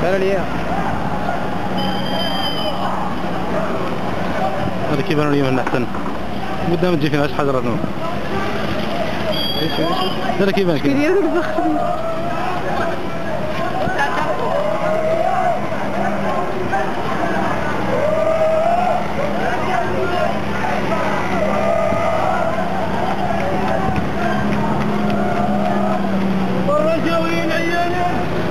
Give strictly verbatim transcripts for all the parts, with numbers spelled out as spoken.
تعال ليا هذا كيبانو لي من احسن قدام تجي فينا شي حاجه راه هذا كيبان كيف كيدير داك الفخ الرجاويين عيالين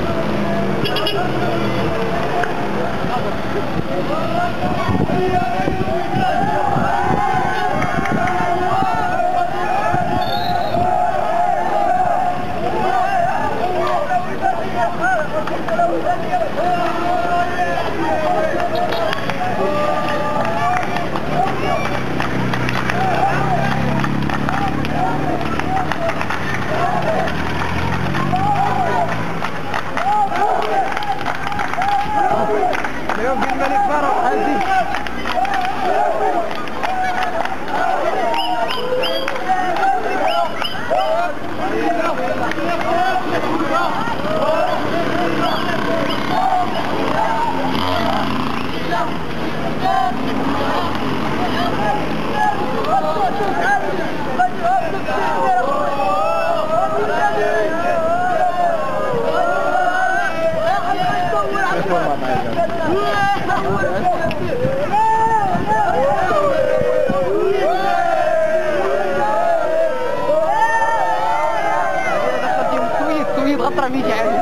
اليوم في الملك فاروق هذه غطرة ميجي